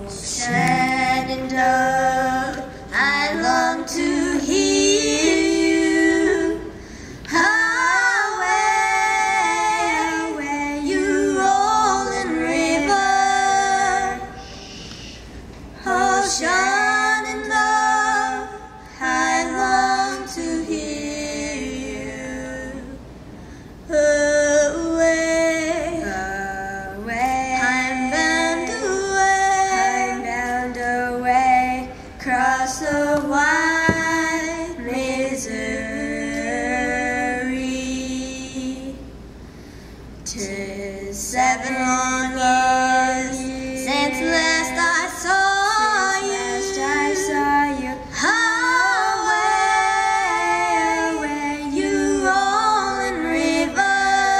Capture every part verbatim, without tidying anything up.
Shenandoah, I long to hear you. Away, away, you rolling river. Oh, Shenandoah, I long to hear you. Away, away, I'm bound away, I'm bound away, across the wide Missouri. 'Tis seven long years since last I saw you. I saw you. Away, away, you rolling river.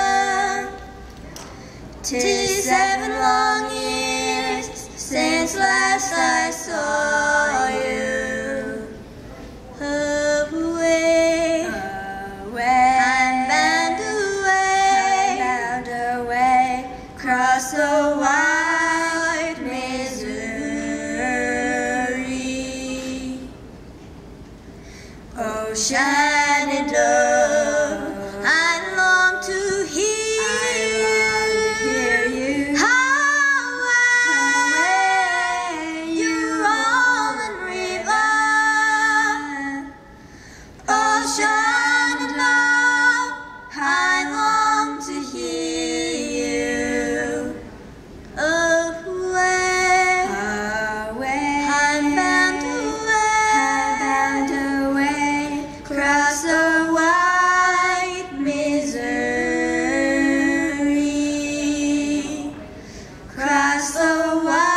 'Tis seven long years since last I saw you. Away, away, I'm bound away, I'm bound away, across the wide Missouri. Oh, Shenandoah, I long to hear you. Away, you rolling river. Oh, Shenandoah, I long to hear you. Away, away, I'm bound away, I'm bound away, across the wide Missouri, across the wide